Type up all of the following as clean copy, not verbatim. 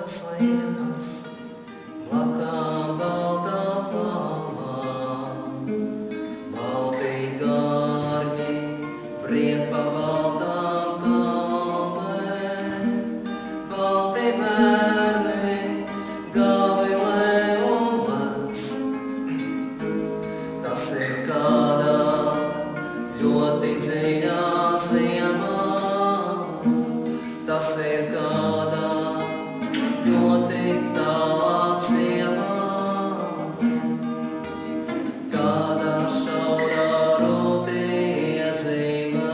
baltas liepas, plakām baltā palmā. Balti gārņi bried pa baltām kalnēm, balti bērni gavilē un lec. Tas ir kādā ļoti dziļā ziemā, tas ir kādā ļoti tālā ciemā, kādā šaurā rūtī iezīmēts.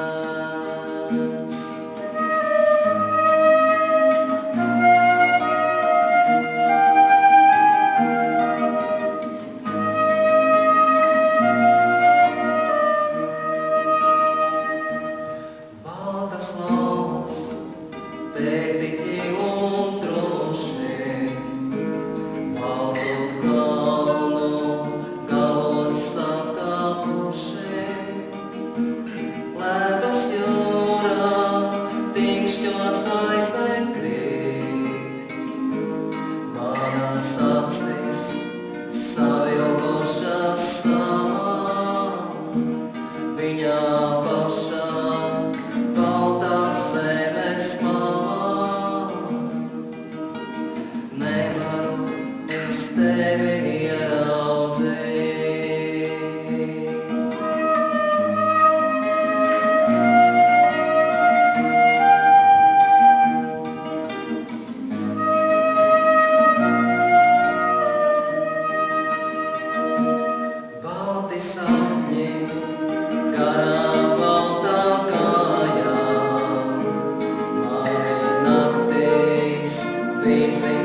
Baltas laulas, pētiķi un droši, baltu kalnu galos sakāpuši. Ledus jūrā tīkšķots aizvien krīt, manas acis savilgušas salā, viņā pašā baltās zemes malā. Nevaru es tevi ieraudzīt. Balti sapņi garām baltām kājām, mani naktīs visi